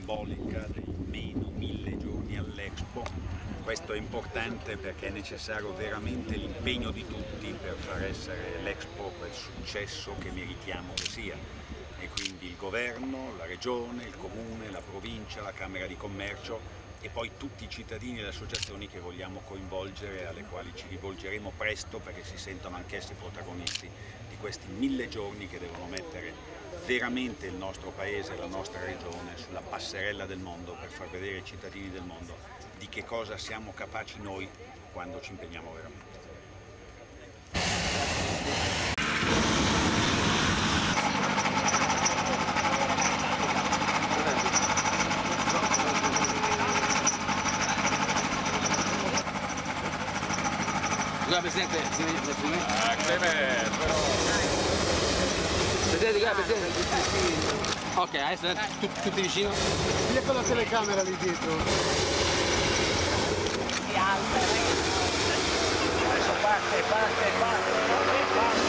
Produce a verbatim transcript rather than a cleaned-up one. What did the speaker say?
simbolica dei meno mille giorni all'Expo. Questo è importante perché è necessario veramente l'impegno di tutti per far essere l'Expo quel successo che meritiamo che sia. E quindi il governo, la regione, il comune, la provincia, la Camera di Commercio e poi tutti i cittadini e le associazioni che vogliamo coinvolgere, alle quali ci rivolgeremo presto perché si sentono anch'essi protagonisti di questi mille giorni che devono mettere veramente il nostro paese e la nostra regione sulla passerella del mondo per far vedere ai cittadini del mondo di che cosa siamo capaci noi quando ci impegniamo veramente. Scusa Presidente, si vede il film? Ah, Clemente, però... Presidente, guarda, Presidente. Ok, adesso tutti, tutti vicino. Via con la telecamera lì dietro. Si alza, adesso parte, parte, parte, parte.